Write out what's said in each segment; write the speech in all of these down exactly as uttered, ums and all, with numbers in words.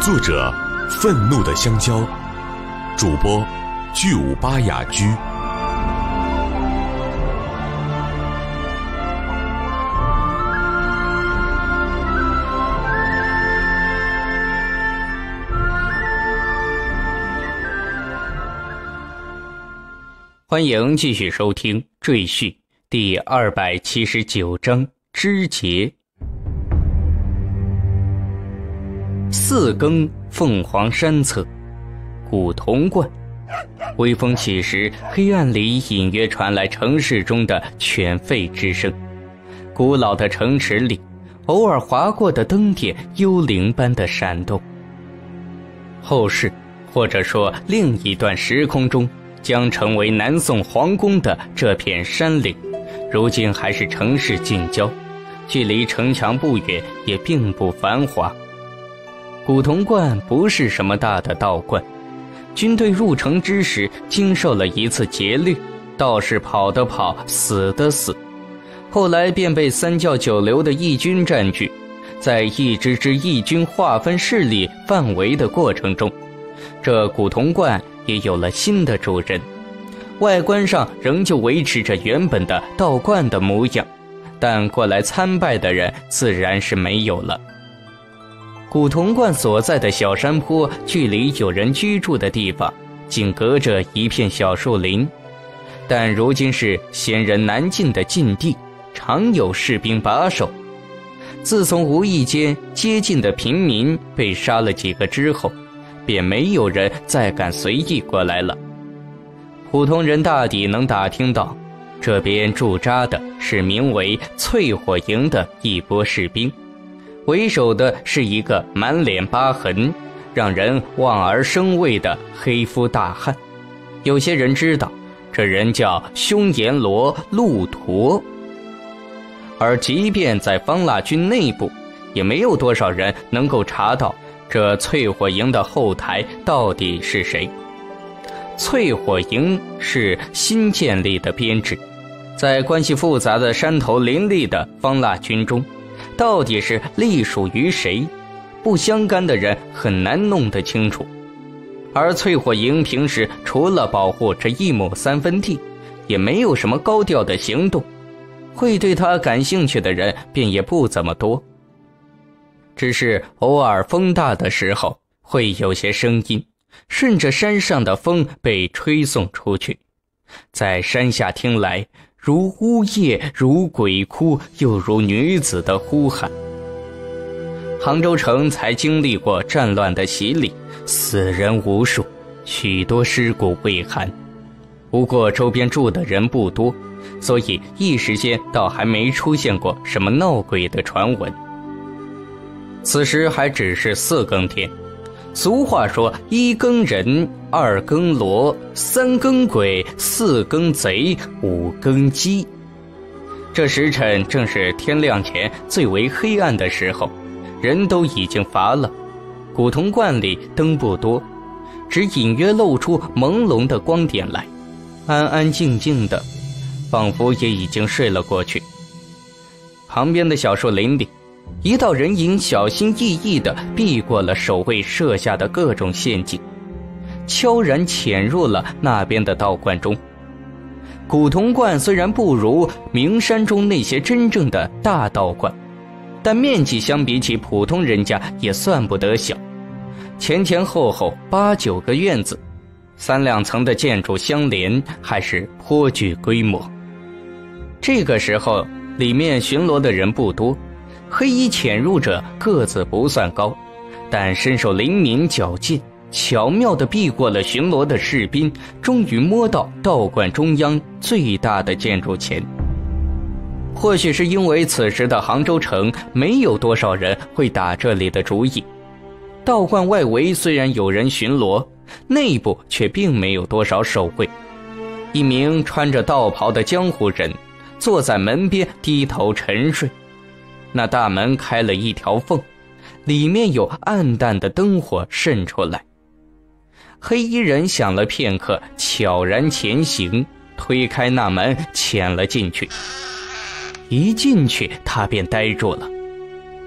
作者愤怒的香蕉，主播巨五八雅居。 欢迎继续收听《赘婿》第二百七十九章肢节。四更，凤凰山侧，古铜观。微风起时，黑暗里隐约传来城市中的犬吠之声。古老的城池里，偶尔划过的灯点幽灵般的闪动。后世，或者说另一段时空中，将成为南宋皇宫的这片山岭，如今还是城市近郊，距离城墙不远，也并不繁华。古铜观不是什么大的道观，军队入城之时经受了一次劫掠，道士跑的跑，死的死，后来便被三教九流的义军占据。在一支支义军划分势力范围的过程中，这古铜观也有了新的主人，外观上仍旧维持着原本的道观的模样，但过来参拜的人自然是没有了。古铜观所在的小山坡距离有人居住的地方仅隔着一片小树林，但如今是闲人难进的禁地，常有士兵把守。自从无意间接近的平民被杀了几个之后，便没有人再敢随意过来了。普通人大抵能打听到，这边驻扎的是名为淬火营的一波士兵，为首的是一个满脸疤痕，让人望而生畏的黑肤大汉。有些人知道，这人叫凶阎罗陆陀。而即便在方腊军内部，也没有多少人能够查到这淬火营的后台到底是谁。淬火营是新建立的编制，在关系复杂的山头林立的方腊军中，到底是隶属于谁，不相干的人很难弄得清楚。而淬火营平时除了保护这一亩三分地，也没有什么高调的行动，会对他感兴趣的人便也不怎么多。只是偶尔风大的时候，会有些声音顺着山上的风被吹送出去，在山下听来，如呜咽，如鬼哭，又如女子的呼喊。杭州城才经历过战乱的洗礼，死人无数，许多尸骨未寒。不过周边住的人不多，所以一时间倒还没出现过什么闹鬼的传闻。此时还只是四更天，俗话说一更人，二更罗，三更鬼，四更贼，五更鸡。这时辰正是天亮前最为黑暗的时候，人都已经乏了。古铜观里灯不多，只隐约露出朦胧的光点来，安安静静的，仿佛也已经睡了过去。旁边的小树林里，一道人影小心翼翼地避过了守卫设下的各种陷阱，悄然潜入了那边的道观中。古铜观虽然不如名山中那些真正的大道观，但面积相比起普通人家也算不得小，前前后后八九个院子，三两层的建筑相连，还是颇具规模。这个时候里面巡逻的人不多，黑衣潜入者个子不算高，但身手灵敏矫健，巧妙地避过了巡逻的士兵，终于摸到道观中央最大的建筑前。或许是因为此时的杭州城没有多少人会打这里的主意，道观外围虽然有人巡逻，内部却并没有多少守卫。一名穿着道袍的江湖人坐在门边低头沉睡，那大门开了一条缝，里面有暗淡的灯火渗出来。黑衣人想了片刻，悄然前行，推开那门潜了进去。一进去他便呆住了，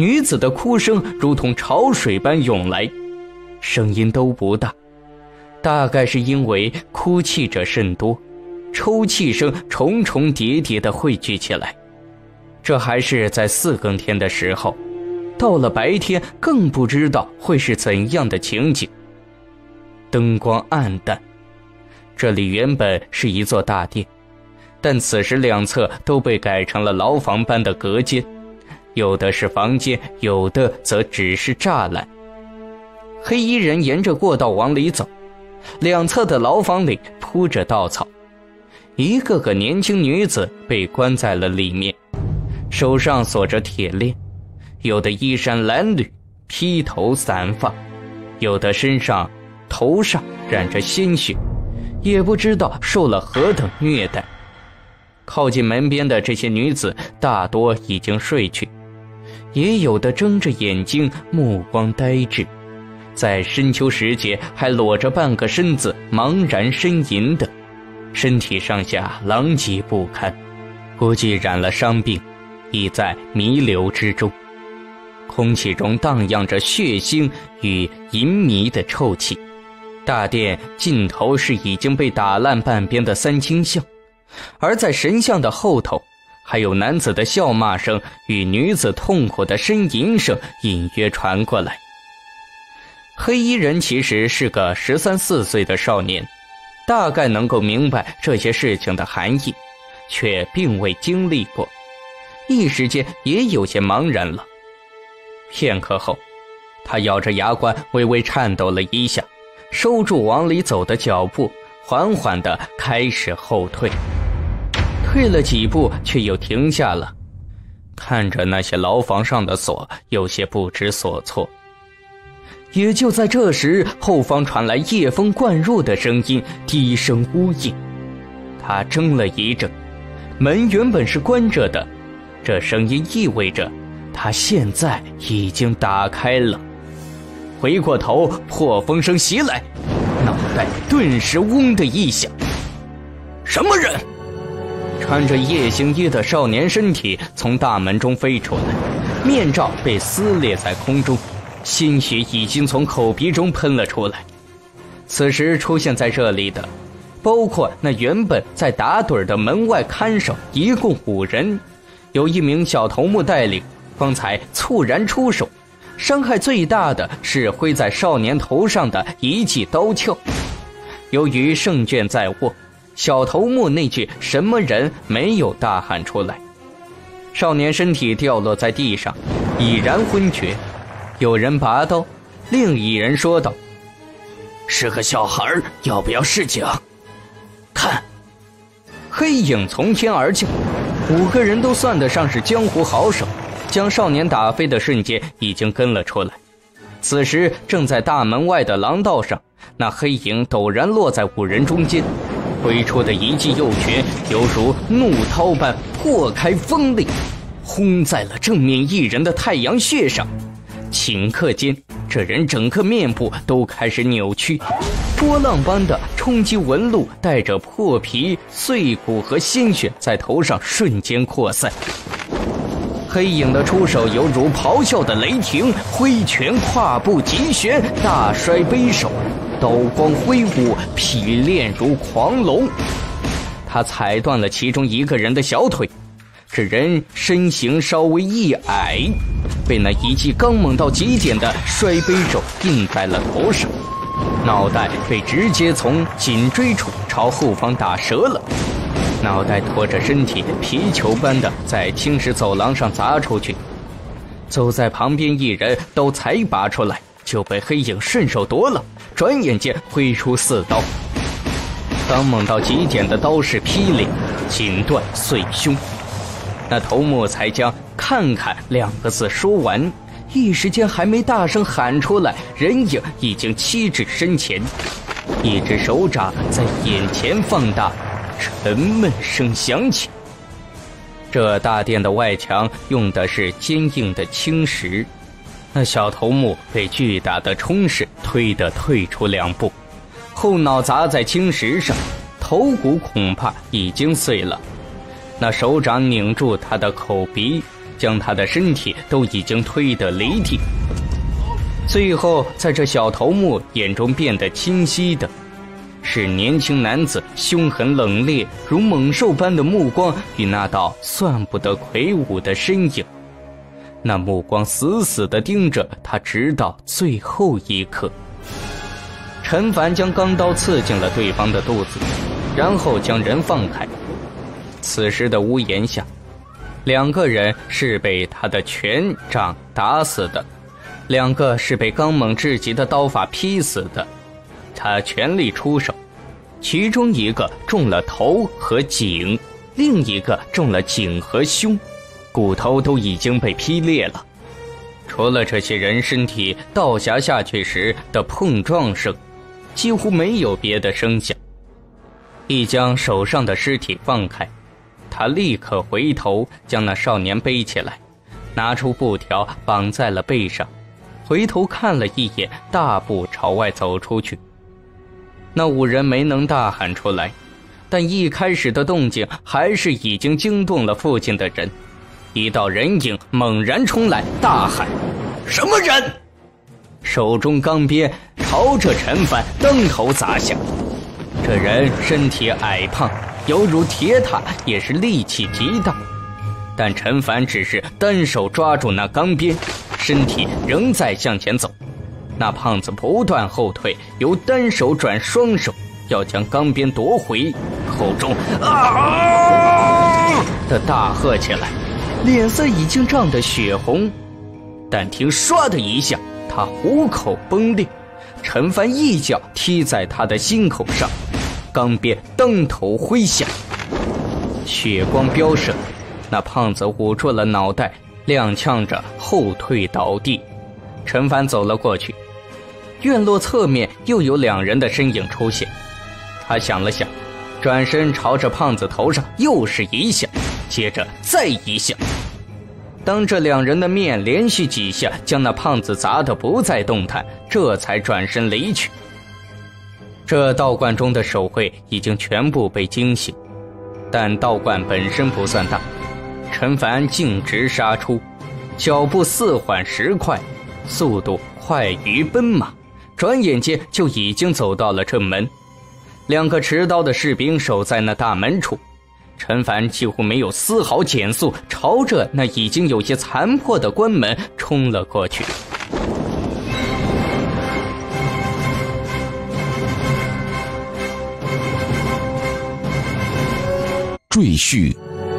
女子的哭声如同潮水般涌来，声音都不大，大概是因为哭泣者甚多，抽泣声重重叠叠地汇聚起来。这还是在四更天的时候，到了白天更不知道会是怎样的情景。灯光暗淡，这里原本是一座大殿，但此时两侧都被改成了牢房般的隔间，有的是房间，有的则只是栅栏。黑衣人沿着过道往里走，两侧的牢房里铺着稻草，一个个年轻女子被关在了里面，手上锁着铁链，有的衣衫褴褛，披头散发，有的身上头上染着鲜血，也不知道受了何等虐待。靠近门边的这些女子大多已经睡去，也有的睁着眼睛，目光呆滞，在深秋时节还裸着半个身子茫然呻吟的，身体上下狼藉不堪，估计染了伤病，已在弥留之中。空气中荡漾着血腥与淫糜的臭气。大殿尽头是已经被打烂半边的三清像，而在神像的后头，还有男子的笑骂声与女子痛苦的呻吟声隐约传过来。黑衣人其实是个十三四岁的少年，大概能够明白这些事情的含义，却并未经历过，一时间也有些茫然了。片刻后，他咬着牙关，微微颤抖了一下，收住往里走的脚步，缓缓地开始后退。退了几步，却又停下了，看着那些牢房上的锁，有些不知所措。也就在这时，后方传来夜风灌入的声音，低声呜咽。他怔了一怔，门原本是关着的，这声音意味着他现在已经打开了。回过头，破风声袭来，脑袋顿时嗡的一响。什么人？穿着夜行衣的少年身体从大门中飞出来，面罩被撕裂在空中，鲜血已经从口鼻中喷了出来。此时出现在这里的，包括那原本在打盹的门外看守，一共五人，有一名小头目带领，方才猝然出手，伤害最大的是挥在少年头上的一记刀鞘。由于胜券在握，小头目那句什么人没有大喊出来。少年身体掉落在地上，已然昏厥。有人拔刀，另一人说道：是个小孩，要不要试警？看。黑影从天而降，五个人都算得上是江湖好手，将少年打飞的瞬间已经跟了出来。此时正在大门外的廊道上，那黑影陡然落在五人中间，挥出的一记右拳犹如怒涛般破开锋利，轰在了正面一人的太阳穴上。顷刻间，这人整个面部都开始扭曲，波浪般的冲击纹路带着破皮、碎骨和鲜血在头上瞬间扩散。黑影的出手犹如咆哮的雷霆，挥拳跨步急旋，大摔背手，刀光挥舞，劈炼如狂龙。他踩断了其中一个人的小腿，这人身形稍微一矮，被那一记刚猛到极点的摔背手印在了头上，脑袋被直接从颈椎处朝后方打折了，脑袋拖着身体皮球般的在青石走廊上砸出去。走在旁边一人都才拔出来，就被黑影顺手夺了，转眼间挥出四刀。刚猛到极点的刀势劈裂，锦断碎胸。那头目才将看看两个字说完，一时间还没大声喊出来，人影已经欺至身前，一只手掌在眼前放大，沉闷声响起。这大殿的外墙用的是坚硬的青石，那小头目被巨大的冲势推得退出两步，后脑砸在青石上，头骨恐怕已经碎了。那手掌拧住他的口鼻， 将他的身体都已经推得离地。最后在这小头目眼中变得清晰的是年轻男子凶狠冷冽如猛兽般的目光与那道算不得魁梧的身影，那目光死死地盯着他直到最后一刻。陈凡将钢刀刺进了对方的肚子，然后将人放开。此时的屋檐下，两个人是被他的拳掌打死的，两个是被刚猛至极的刀法劈死的。他全力出手，其中一个中了头和颈，另一个中了颈和胸，骨头都已经被劈裂了。除了这些人身体倒下下去时的碰撞声，几乎没有别的声响。一将手上的尸体放开，他立刻回头将那少年背起来，拿出布条绑在了背上，回头看了一眼，大步朝外走出去。那五人没能大喊出来，但一开始的动静还是已经惊动了附近的人。一道人影猛然冲来，大喊：什么人？手中钢鞭朝着陈凡当头砸下。这人身体矮胖，犹如铁塔，也是力气极大。但陈凡只是单手抓住那钢鞭，身体仍在向前走。那胖子不断后退，由单手转双手，要将钢鞭夺回，口中啊的大喝起来，脸色已经涨得血红。但听唰的一下，他虎口崩裂，陈凡一脚踢在他的心口上，钢鞭当头挥下，血光飙射，那胖子捂住了脑袋，踉跄着后退倒地。陈凡走了过去，院落侧面又有两人的身影出现。他想了想，转身朝着胖子头上又是一下，接着再一下。当这两人的面连续几下将那胖子砸得不再动弹，这才转身离去。这道观中的守卫已经全部被惊醒，但道观本身不算大，陈凡径直杀出，脚步似缓时快，速度快于奔马，转眼间就已经走到了正门。两个持刀的士兵守在那大门处，陈凡几乎没有丝毫减速，朝着那已经有些残破的关门冲了过去。 赘婿。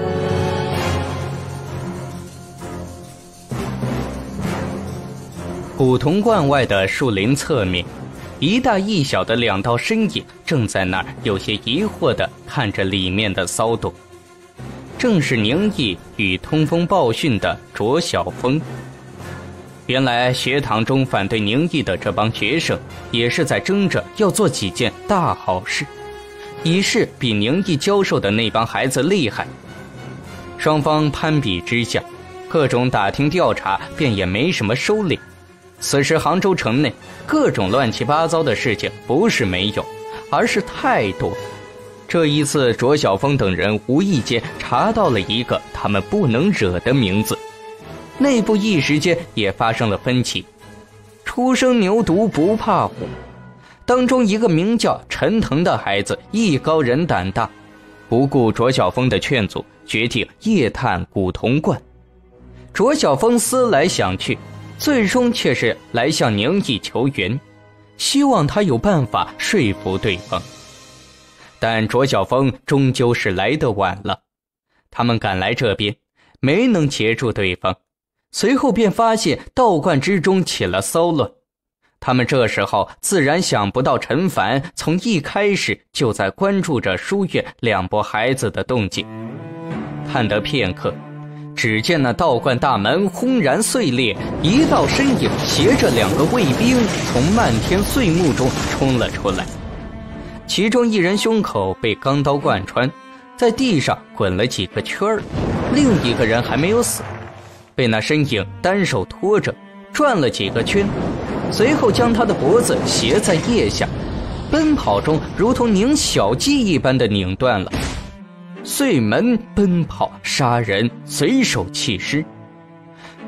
古潼观外的树林侧面，一大一小的两道身影正在那儿有些疑惑地看着里面的骚动。正是宁毅与通风报讯的卓晓峰。原来学堂中反对宁毅的这帮学生也是在争着要做几件大好事，以示比宁毅教授的那帮孩子厉害。双方攀比之下，各种打听调查便也没什么收敛。此时杭州城内各种乱七八糟的事情不是没有，而是太多。这一次卓晓峰等人无意间查到了一个他们不能惹的名字，内部一时间也发生了分歧。初生牛犊不怕虎，当中一个名叫陈腾的孩子艺高人胆大，不顾卓晓峰的劝阻，决定夜探古潼观。卓晓峰思来想去，最终却是来向宁毅求援，希望他有办法说服对方。但卓晓峰终究是来得晚了，他们赶来这边没能截住对方，随后便发现道观之中起了骚乱。他们这时候自然想不到陈凡从一开始就在关注着书院两拨孩子的动静。看得片刻，只见那道观大门轰然碎裂，一道身影携着两个卫兵从漫天碎木中冲了出来。其中一人胸口被钢刀贯穿，在地上滚了几个圈儿，另一个人还没有死，被那身影单手拖着转了几个圈，随后将他的脖子斜在腋下，奔跑中如同拧小鸡一般的拧断了。碎门奔跑杀人，随手弃尸，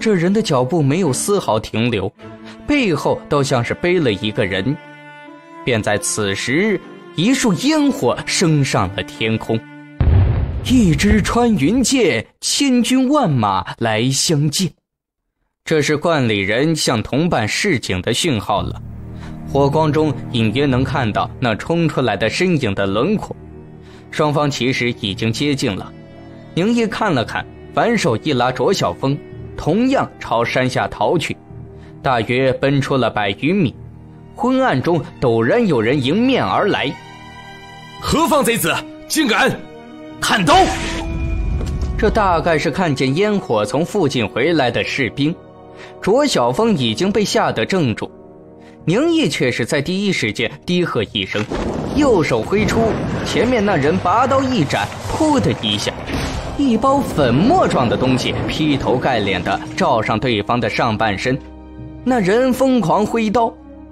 这人的脚步没有丝毫停留，背后都像是背了一个人。便在此时，一束烟火升上了天空，一支穿云箭，千军万马来相见。这是观里人向同伴示警的讯号了。火光中隐约能看到那冲出来的身影的轮廓，双方其实已经接近了。宁毅看了看，反手一拉卓晓峰，同样朝山下逃去，大约奔出了百余米。昏暗中陡然有人迎面而来。 何方贼子，竟敢看刀！ 这大概是看见烟火从附近回来的士兵。卓晓峰已经被吓得怔住，宁毅却是在第一时间低喝一声，右手挥出，前面那人拔刀一斩，噗的一下，一包粉末状的东西劈头盖脸的照上对方的上半身。那人疯狂挥刀。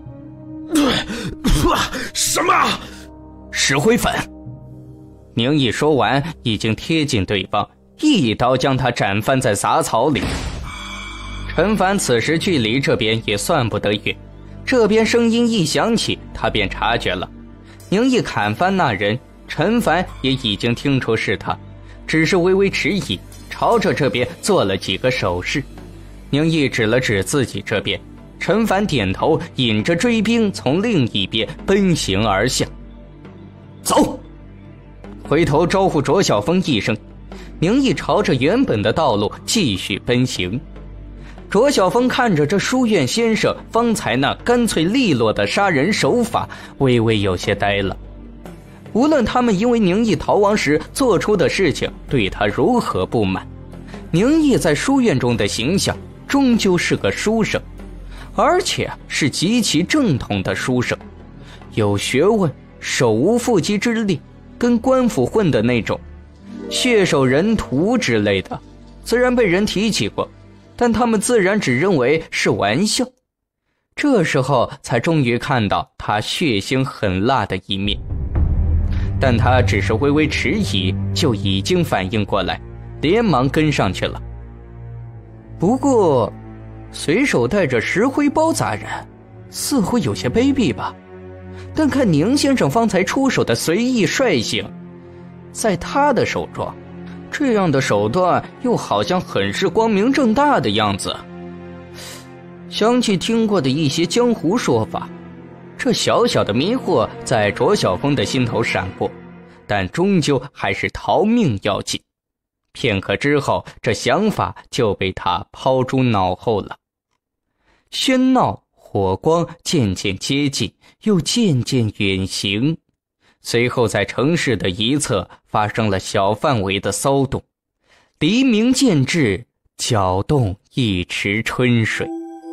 什么？ 石灰粉。宁毅说完，已经贴近对方，一刀将他斩翻在杂草里。陈凡此时距离这边也算不得远，这边声音一响起，他便察觉了。宁毅砍翻那人，陈凡也已经听出是他，只是微微迟疑，朝着这边做了几个手势。宁毅指了指自己这边，陈凡点头，引着追兵从另一边奔行而下。走！回头招呼卓晓峰一声，宁毅朝着原本的道路继续奔行。卓晓峰看着这书院先生方才那干脆利落的杀人手法，微微有些呆了。无论他们因为宁毅逃亡时做出的事情对他如何不满，宁毅在书院中的形象终究是个书生，而且是极其正统的书生，有学问，手无缚鸡之力，跟官府混的那种，血手人屠之类的，虽然被人提起过，但他们自然只认为是玩笑。这时候才终于看到他血腥狠辣的一面，但他只是微微迟疑，就已经反应过来，连忙跟上去了。不过随手带着石灰包砸人，似乎有些卑鄙吧？但看宁先生方才出手的随意率性，在他的手中，这样的手段又好像很是光明正大的样子。想起听过的一些江湖说法，这小小的迷惑在卓晓峰的心头闪过，但终究还是逃命要紧。片刻之后，这想法就被他抛诸脑后了。喧闹火光渐渐接近，又渐渐远行，随后在城市的一侧发生了小范围的骚动。黎明渐至，搅动一池春水。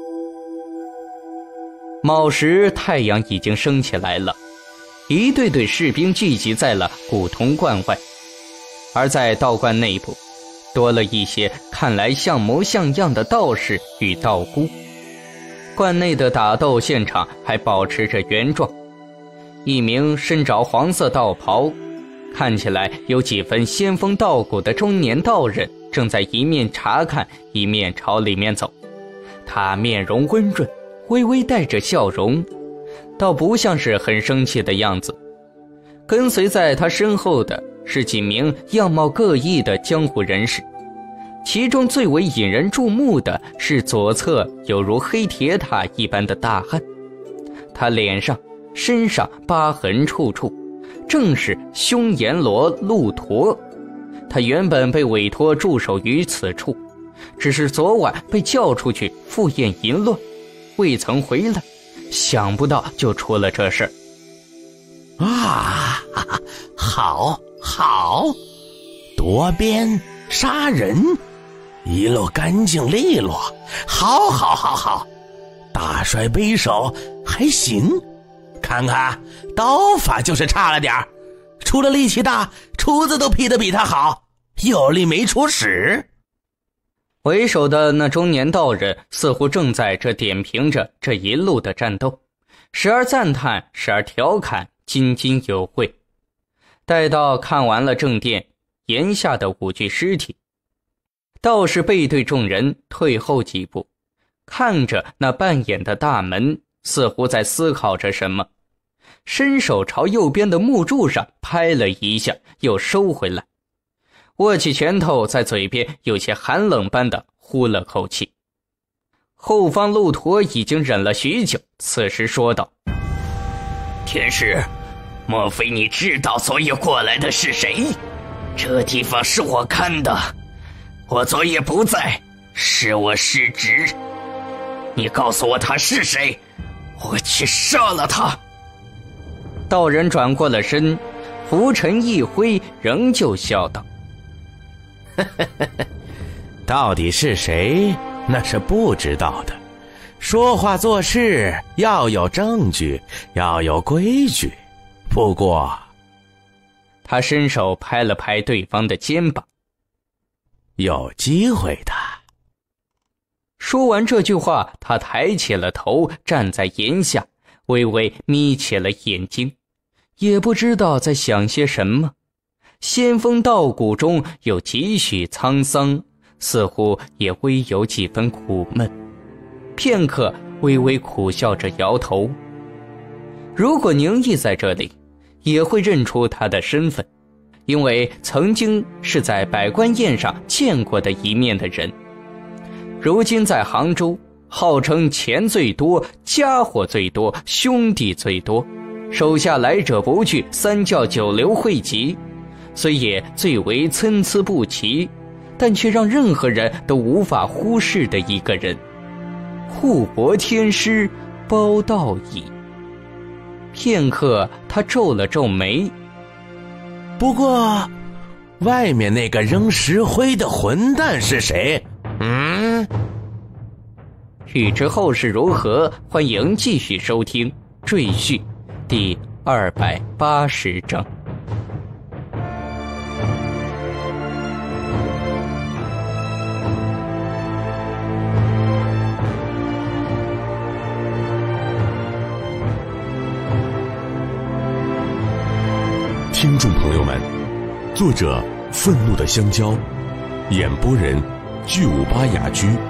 卯时太阳已经升起来了，一队队士兵聚集在了古铜观外，而在道观内部多了一些看来像模像样的道士与道姑。观内的打斗现场还保持着原状，一名身着黄色道袍，看起来有几分仙风道骨的中年道人正在一面查看一面朝里面走。他面容温润，微微带着笑容，倒不像是很生气的样子。跟随在他身后的是几名样貌各异的江湖人士，其中最为引人注目的是左侧有如黑铁塔一般的大汉，他脸上身上疤痕处处，正是凶阎罗陆陀。他原本被委托驻守于此处，只是昨晚被叫出去赴宴淫乱，未曾回来，想不到就出了这事儿。 啊，好好，夺鞭杀人，一路干净利落，好好好好，大帅背手还行，看看刀法就是差了点儿，除了力气大，厨子都劈得比他好，有力没出使。 为首的那中年道人似乎正在这点评着这一路的战斗，时而赞叹，时而调侃，津津有味。待到看完了正殿檐下的五具尸体， 道士背对众人退后几步，看着那半掩的大门，似乎在思考着什么，伸手朝右边的木柱上拍了一下，又收回来，握起拳头，在嘴边有些寒冷般的呼了口气。后方陆驼已经忍了许久，此时说道： 天师，莫非你知道昨夜过来的是谁？这地方是我看的，我昨夜不在，是我失职。你告诉我他是谁，我去杀了他。 道人转过了身，拂尘一挥，仍旧笑道： 到底是谁，那是不知道的。说话做事要有证据，要有规矩。不过， 他伸手拍了拍对方的肩膀， 有机会的。 说完这句话，他抬起了头，站在檐下，微微眯起了眼睛，也不知道在想些什么。仙风道骨中有几许沧桑，似乎也微有几分苦闷。片刻，微微苦笑着摇头。如果宁毅在这里，也会认出他的身份，因为曾经是在百官宴上见过的一面的人。如今在杭州，号称钱最多，家伙最多，兄弟最多，手下来者不拒，三教九流汇集，虽也最为参差不齐，但却让任何人都无法忽视的一个人——护国天师包道乙。片刻，他皱了皱眉。 不过，外面那个扔石灰的混蛋是谁？嗯？ 欲知后事如何，欢迎继续收听《赘婿》第二百八十章。 听众朋友们，作者愤怒的香蕉，演播人巨无霸雅居。